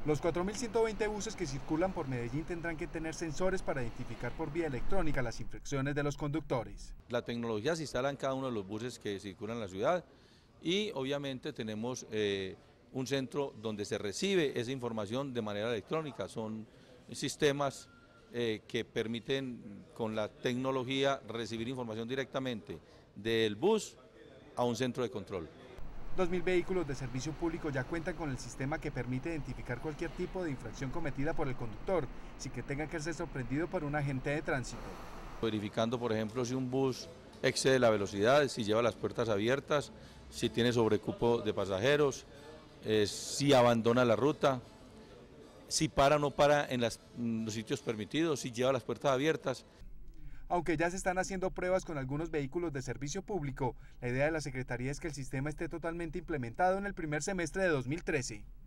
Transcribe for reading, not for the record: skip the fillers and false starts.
Los 4.120 buses que circulan por Medellín tendrán que tener sensores para identificar por vía electrónica las infracciones de los conductores. La tecnología se instala en cada uno de los buses que circulan en la ciudad y obviamente tenemos un centro donde se recibe esa información de manera electrónica. Son sistemas que permiten con la tecnología recibir información directamente del bus a un centro de control. 2.000 vehículos de servicio público ya cuentan con el sistema que permite identificar cualquier tipo de infracción cometida por el conductor, sin que tenga que ser sorprendido por un agente de tránsito. Verificando, por ejemplo, si un bus excede la velocidad, si lleva las puertas abiertas, si tiene sobrecupo de pasajeros, si abandona la ruta, si para o no para en los sitios permitidos, si lleva las puertas abiertas. Aunque ya se están haciendo pruebas con algunos vehículos de servicio público, la idea de la Secretaría es que el sistema esté totalmente implementado en el primer semestre de 2013.